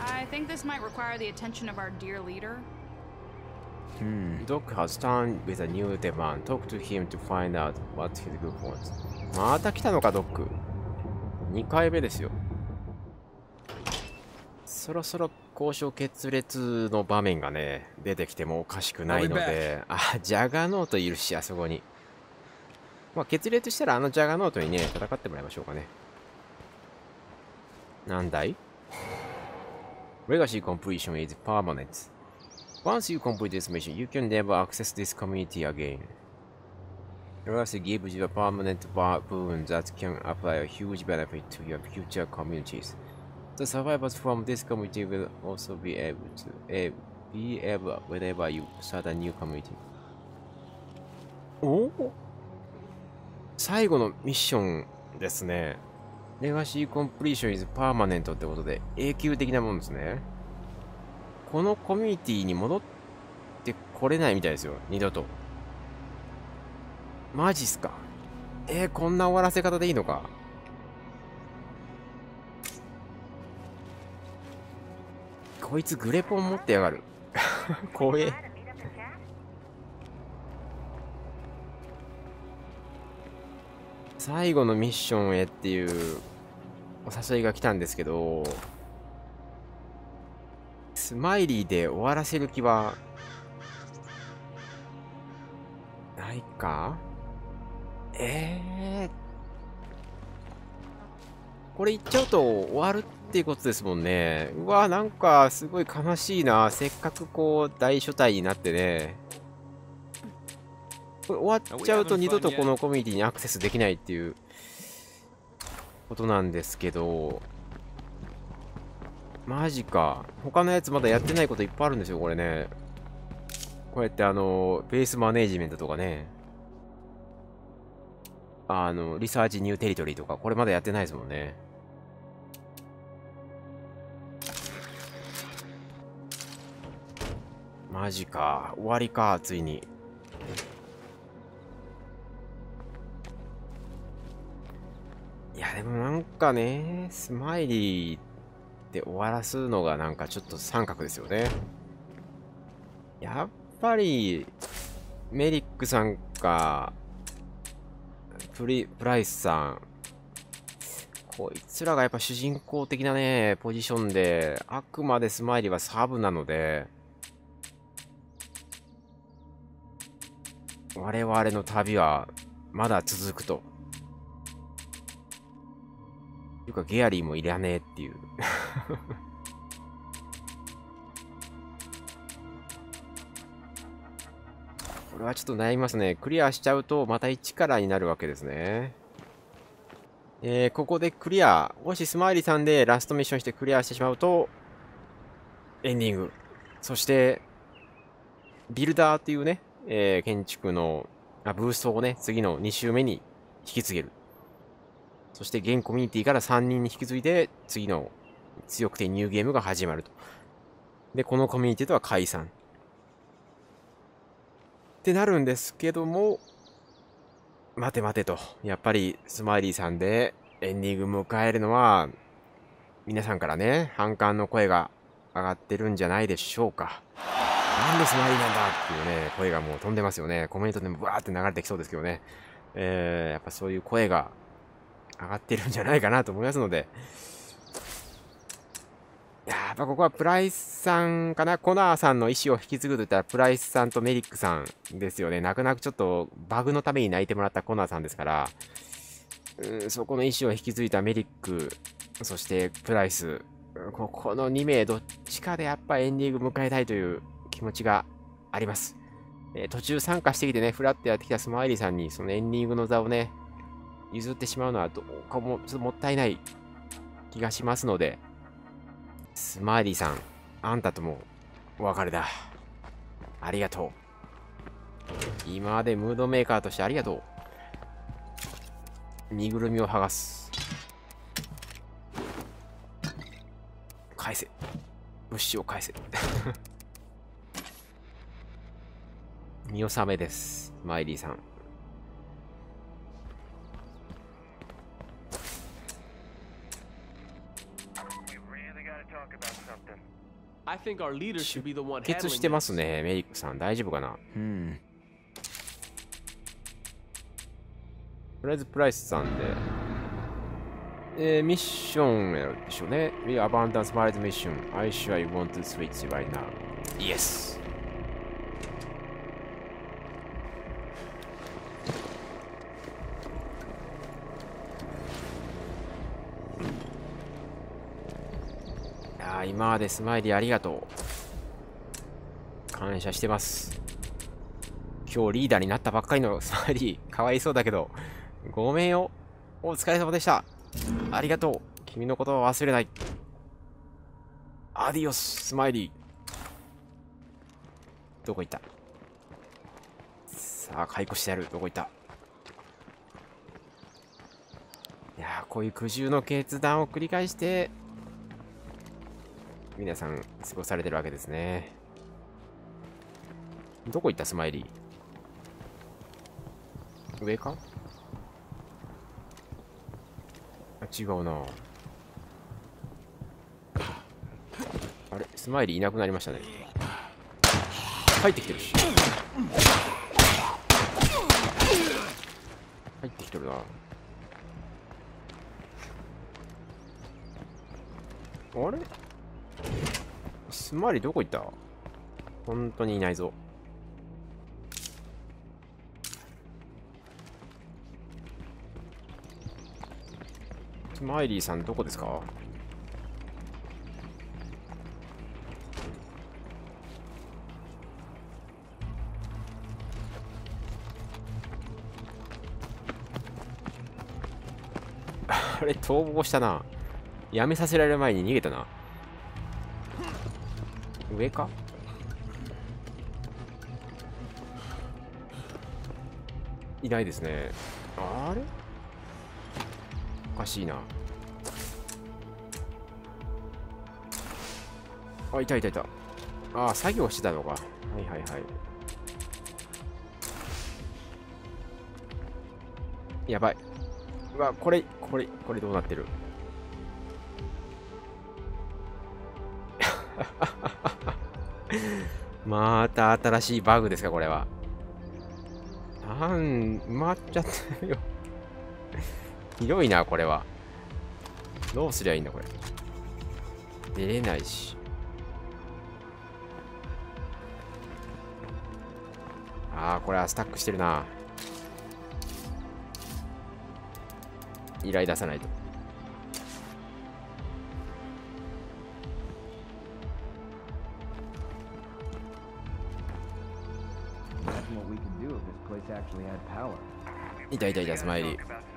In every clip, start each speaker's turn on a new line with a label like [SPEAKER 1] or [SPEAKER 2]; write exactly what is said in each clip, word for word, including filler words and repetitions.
[SPEAKER 1] I think this might require the attention of our dear leader.
[SPEAKER 2] Hmm. Doc has turned with a new demand. Talk to him to find out what his group wants. また来たのか、ドック。にかいめですよ。そろそろ交渉決裂の場面がね、出てきてもおかしくないので、あ、ジャガーノートいるし、あそこに。まあ、決裂したらあのジャガーノートにね、戦ってもらいましょうかね。なんだい？ Legacy completion is permanent. Once you complete this mission, you can never access this community again. Legacy gives you a permanent boon that can apply a huge benefit to your future communities. The survivors from this community will also be able to uh, be able whenever you start a new community. お？最後のミッションですね。Legacy completion is permanent ってことで永久的なものですね。このコミュニティに戻ってこれないみたいですよ。二度と。マジっすか。えー、こんな終わらせ方でいいのか。こいつグレポン持ってやがる。怖え。最後のミッションへっていうお誘いが来たんですけど、スマイリーで終わらせる気はないか。ええー、これ言っちゃうと終わるっていうことですもんね。うわ、なんかすごい悲しいな。せっかくこう大所帯になってね。これ終わっちゃうと二度とこのコミュニティにアクセスできないっていうことなんですけど、マジか。他のやつまだやってないこといっぱいあるんですよ、これね。こうやってあの、ベースマネージメントとかね。あの、リサーチニューテリトリーとか、これまだやってないですもんね。マジか。終わりか、ついに。いや、でもなんかね、スマイリーで終わらすのがなんかちょっと三角ですよね。やっぱり、メリックさんか、プリ、プライスさん、こいつらがやっぱ主人公的なね、ポジションで、あくまでスマイリーはサブなので、我々の旅はまだ続くと。いうか、ゲアリーもいらねえっていう。これはちょっと悩みますね。クリアしちゃうと、また一からになるわけですね。えー、ここでクリア。もしスマイリーさんでラストミッションしてクリアしてしまうと、エンディング。そして、ビルダーっていうね、えー、建築のあブーストをね、次のに周目に引き継げる。そして現コミュニティからさんにんに引き継いで、次の強くてニューゲームが始まると。で、このコミュニティとは解散。ってなるんですけども、待て待てと。やっぱりスマイリーさんでエンディング迎えるのは、皆さんからね、反感の声が上がってるんじゃないでしょうか。なんでスマイリーなんだっていうね、声がもう飛んでますよね。コメントでもブワーって流れてきそうですけどね。えー、やっぱそういう声が上がってるんじゃないかなと思いますので。やっぱここはプライスさんかな。コナーさんの意思を引き継ぐといったらプライスさんとメリックさんですよね。泣く泣くちょっとバグのために泣いてもらったコナーさんですから、うん、そこの意思を引き継いだメリック、そしてプライス、ここのに名どっちかでやっぱエンディング迎えたいという気持ちがあります。えー、途中参加してきてね、フラッとやってきたスマイリーさんにそのエンディングの座をね、譲ってしまうのはどうかもちょっともったいない気がしますので、スマイリーさん、あんたともお別れだ。ありがとう。今までムードメーカーとしてありがとう。身ぐるみを剥がす。返せ。物資を返せ。見納めです。マイリーさん。
[SPEAKER 3] I think our leader should be the one
[SPEAKER 2] 出血
[SPEAKER 3] handling
[SPEAKER 2] してま
[SPEAKER 3] this.
[SPEAKER 2] すね、メリックさん。大丈夫かな。
[SPEAKER 4] Hmm.
[SPEAKER 2] とりあえずプライスさんで。えー、ミッションやるでしょうね。We Abundance Miles Mission. I sure I want to switch right now. Yes. いやー、今までスマイリーありがとう。感謝してます。今日リーダーになったばっかりのスマイリー、かわいそうだけど、ごめんよ。お疲れ様でした。ありがとう。君のことは忘れない。アディオス、スマイリー。どこ行った？さあ、解雇してやる。どこ行った？いやー、こういう苦渋の決断を繰り返して、皆さん過ごされてるわけですね。どこ行ったスマイリー？上か？あ、違うな。あれ、スマイリーいなくなりましたね。入ってきてるし。入ってきてるな。あれ？スマイリーどこ行った？本当にいないぞ。スマイリーさんどこですか？あれ、逃亡したな。やめさせられる前に逃げたな。上か？いないですね。あれ？おかしいな。あ、いたいたいた。ああ、作業してたのか。はいはいはい。やばい。うわ、これ、これ、これどうなってる？また新しいバグですか、これは。なん、埋まっちゃってるよ。ひどいな、これは。どうすりゃいいんだ、これ。出れないし。ああ、これはスタックしてるな。依頼出さないと。いたいたいた、スマイリー。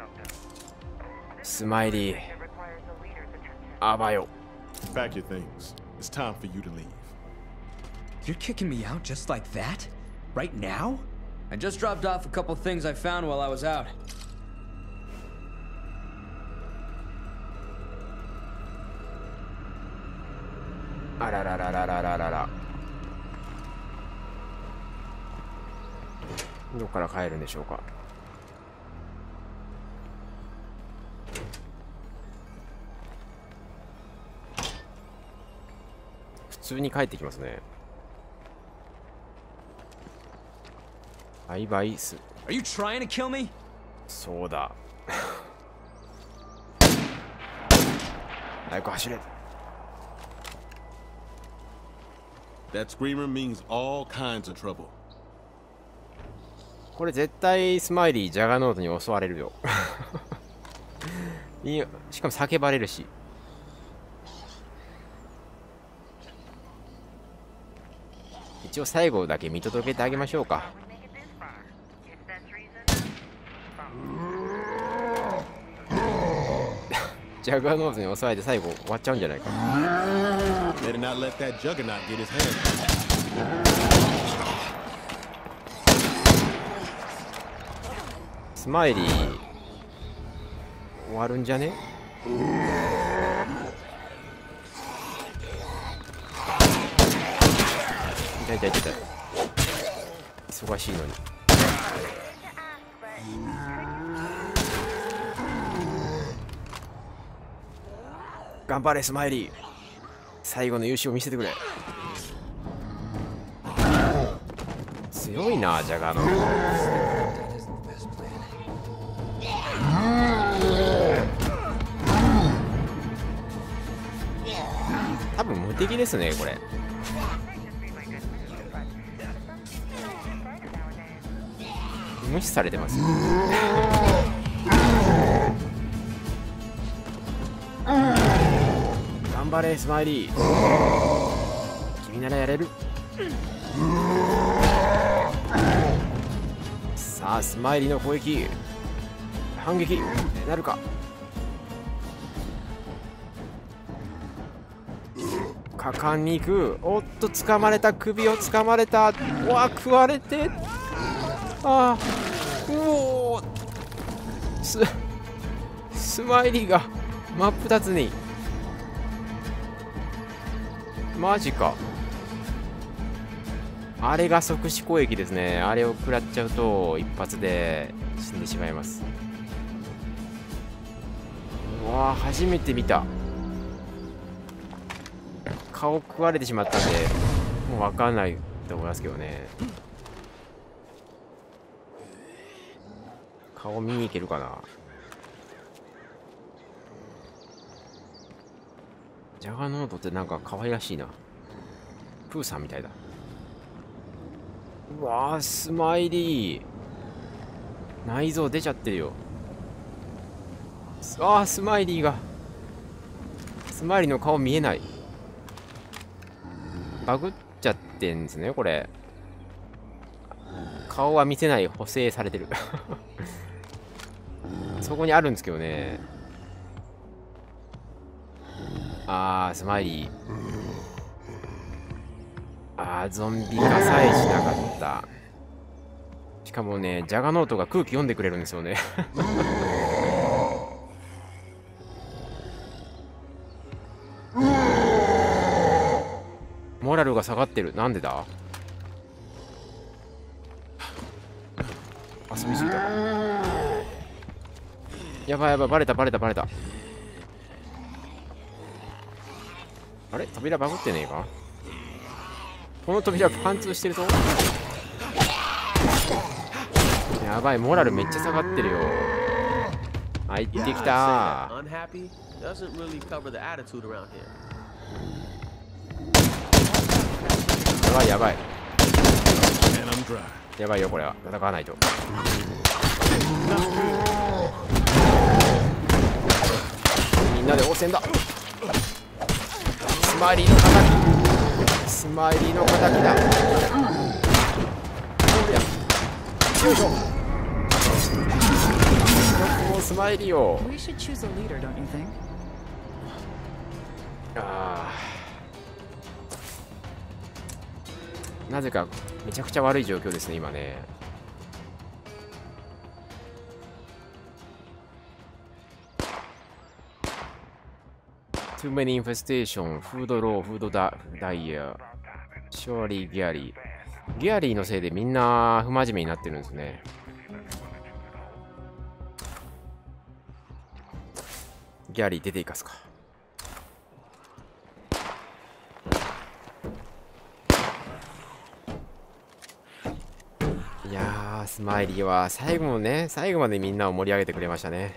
[SPEAKER 2] スマイリー。あばよ。
[SPEAKER 5] Pack your things. It's time for you to leave.
[SPEAKER 4] You're kicking me out just like that? Right now?
[SPEAKER 6] I just dropped off a couple things I found while I was out.
[SPEAKER 2] あらららららららら。どこから帰るんでしょうか。普通に帰ってきますね。バイバイス。
[SPEAKER 4] Are you trying to kill me?
[SPEAKER 2] そうだ。早く走れ。
[SPEAKER 5] That screamer means all kinds of trouble.
[SPEAKER 2] これ絶対スマイリージャガノートに襲われるよ。いや、しかも叫ばれるし。一応最後だけ見届けてあげましょうか。ジャガノートに襲われて最後終わっちゃうんじゃないか。
[SPEAKER 5] Better not let that juggernaut get his hands.
[SPEAKER 2] スマイリー終わるんじゃね？痛い痛い痛い。忙しいのに。頑張れスマイリー。 最後の勇姿を見せてくれ。強いな、ジャガーの。多分無敵ですね、これ。無視されてますよ。頑張れスマイリー、君ならやれる。さあスマイリーの攻撃、反撃なるか。果敢に行く。おっと掴まれた、首を掴まれた。うわ食われて、ああうおー、ススマイリーが真っ二つに。マジか。あれが即死攻撃ですね。あれを食らっちゃうと一発で死んでしまいます。うわあ初めて見た。顔食われてしまったんでもう分かんないと思いますけどね。顔見に行けるかな。ジャガノートってなんか可愛らしいな。プーさんみたいだ。うわースマイリー内臓出ちゃってるよ。あースマイリーが、スマイリーの顔見えない。バグっちゃってんですねこれ。顔は見せない、補正されてるそこにあるんですけどね。あースマイリー、あーゾンビ化さえしなかった。しかもねジャガノートが空気読んでくれるんですよねモラルが下がってる。なんでだ。遊びすぎたか。やばいやばい、バレたバレたバレた。あれ扉バグってねえか。この扉貫通してるぞ。やばい、モラルめっちゃ下がってるよ。入ってきた。
[SPEAKER 3] Unhappy doesn't really cover the attitude around here.
[SPEAKER 2] やばいやばい
[SPEAKER 5] And I'm dry.
[SPEAKER 2] やばいよ、これは戦わないと。みんなで応戦だ。スマイリーの敵、スマイリーの敵だ。よいしょ。もうスマイリーを。
[SPEAKER 1] We should choose a leader, don't you think?
[SPEAKER 2] あーなぜかめちゃくちゃ悪い状況ですね今ね。Too many infestation, food low, food dire, surelyギャリー。ギャリーのせいでみんな不真面目になってるんですね。ギャリー出ていかすか。いやースマイリーは最後もね、最後までみんなを盛り上げてくれましたね。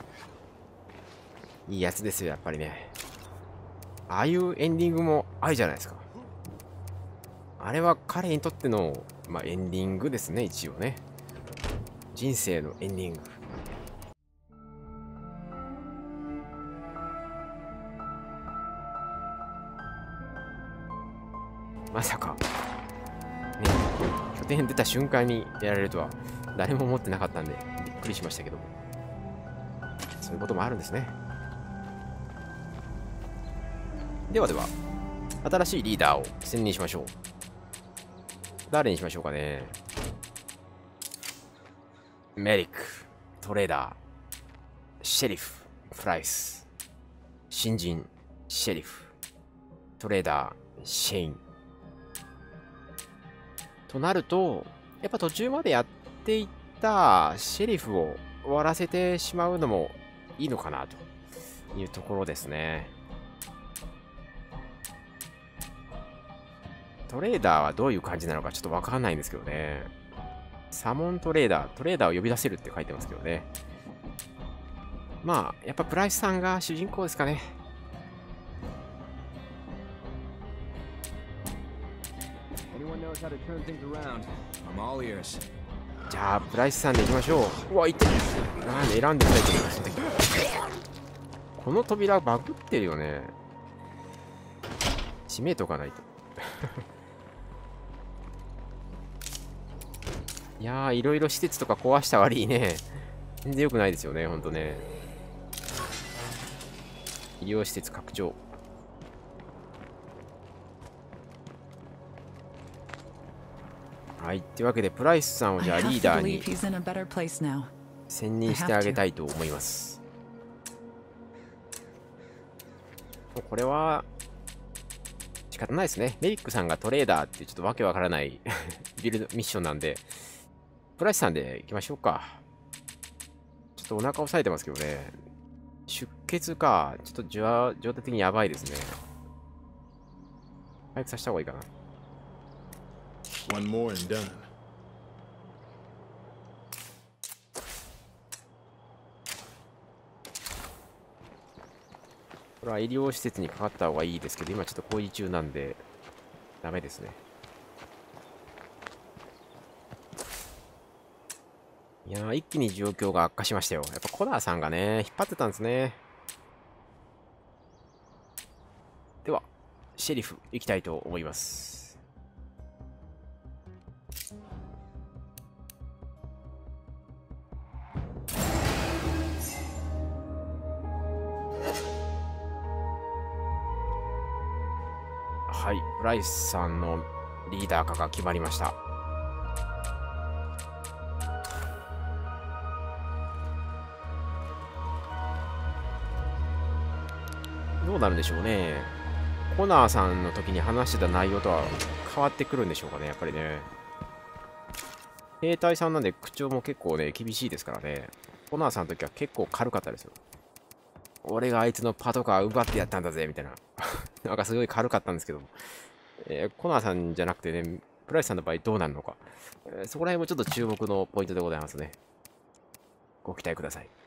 [SPEAKER 2] いいやつですよやっぱりね。ああいうエンディングもあるじゃないですか。あれは彼にとっての、まあ、エンディングですね。一応ね、人生のエンディング。まさかね、拠点出た瞬間にやられるとは誰も思ってなかったんでびっくりしましたけど、そういうこともあるんですね。ではでは新しいリーダーを選任しましょう。誰にしましょうかね。メリック、トレーダー、シェリフ、プライス、新人、シェリフ、トレーダー、シェインとなると、やっぱ途中までやっていったシェリフを終わらせてしまうのもいいのかなというところですね。 トレーダーはどういう感じなのかちょっとわかんないんですけどね。サモントレーダー、トレーダーを呼び出せるって書いてますけどね。まあ、やっぱプライスさんが主人公ですかね。じゃあ、プライスさんでいきましょう。うわ、いってる。なんで選んでないと思いますね。この扉バグってるよね。閉めとかないと。いやー、いろいろ施設とか壊した割にね、全然良くないですよね、ほんとね。医療施設拡張。はい、というわけで、プライスさんをじゃあリーダーに選任してあげたいと思います。もうこれは、仕方ないですね。メリックさんがトレーダーってちょっとわけわからないビルドミッションなんで、プライスさんで行きましょうか。ちょっとお腹押さえてますけどね。出血か。ちょっと状態的にやばいですね。早くさせた方がいいかな。
[SPEAKER 5] One more and done.
[SPEAKER 2] これは医療施設にかかった方がいいですけど、今ちょっと工事中なんで、ダメですね。いやー、一気に状況が悪化しましたよ。やっぱコナーさんがね、引っ張ってたんですね。では、シェリフ行きたいと思います。はい、プライスさんのリーダー化が決まりました。どうなるんでしょうね。コナーさんの時に話してた内容とは変わってくるんでしょうかね、やっぱりね。兵隊さんなんで口調も結構ね、厳しいですからね。コナーさんの時は結構軽かったですよ。俺があいつのパトカー奪ってやったんだぜ、みたいな。なんかすごい軽かったんですけど、えー、コナーさんじゃなくてね、プライスさんの場合どうなるのか。えー、そこら辺もちょっと注目のポイントでございますね。ご期待ください。